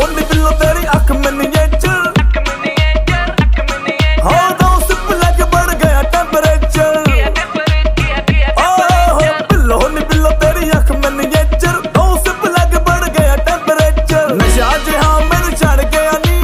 होनी बिल्लो तेरी अख मिनिएचर, हाँ दो सिप लग बढ़ गया टेम्परेचर। बिल्लो होनी बिल्लो तेरी अख मिनिएचर, दो सिप लग बढ़ गया टेम्परेचर। नशा जिहा मैनू चढ़ गया नी,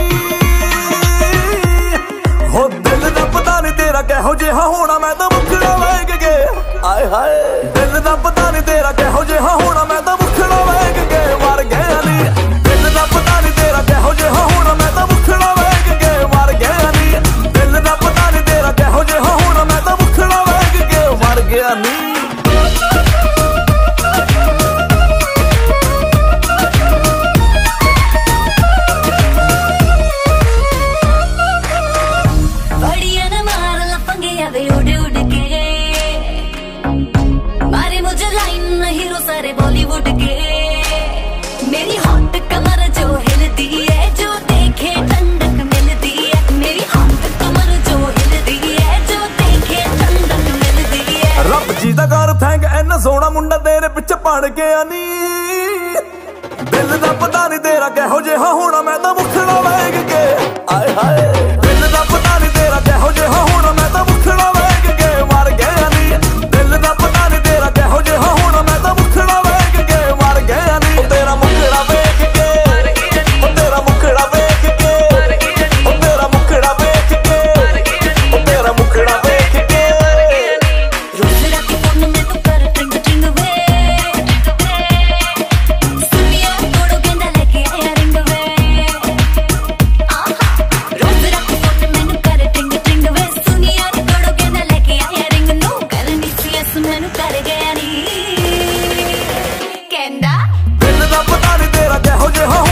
हो दिल दा पता नहीं तेरा किहो जिहा होना, मैं तो मुखड़ा वेख के आए हाय। दिल दा पता नहीं तेरा किहो जिहा होना, मैं तो मुखड़ा वेख के मर गया नी। दिल दा पता नहीं तेरा किहो जिहा होना, मैं तो मुखड़ा वेख के मर गया नी। दिल दा पता नहीं तेरा किहो जिहा होना, मैं तो मुखड़ा वेख के मर गया नी। सारे बॉलीवुड के मेरी हॉट कमर जो हिलती है, जो देखे ठंडक मिलती है। मेरी हॉट कमर जो हिलती है, जो देखे ठंडक मिलती है। रब जी दा कर थैंक इन्ना सोहना मुंडा तेरे पिछे पड़ गया नी। दिल दा पता नहीं तेरा किहो जिहा होना, मैं तो मुखड़ा वेख के आए हाय। दिल दा पता नहीं तेरा किहो जिहा होना, मैं तो मुखड़ा वेख के मर गया नी। दिल दा पता नहीं तेरा किहो जिहा होना, मैं तो मुखड़ा वेख के मर गया नी। तेरा मुखड़ा वेख के, तेरा मुखड़ा वेख के, तेरा मुखड़ा वेख के, तेरा मुखड़ा वेख के। रोज रात फोन में तू कर टिंग टिंग वे, सुनिया तोड़ो गेंदा लेके आया रिंग वे। रोज रात फोन में तू कर टिंग टिंग वे, सुनिया तोड़ो गेंदा लेके आया रिंग। नो करनी सी ऐस मैनू कर गया नी कहंदा। दिल दा पता नहीं तेरा किहो जिहा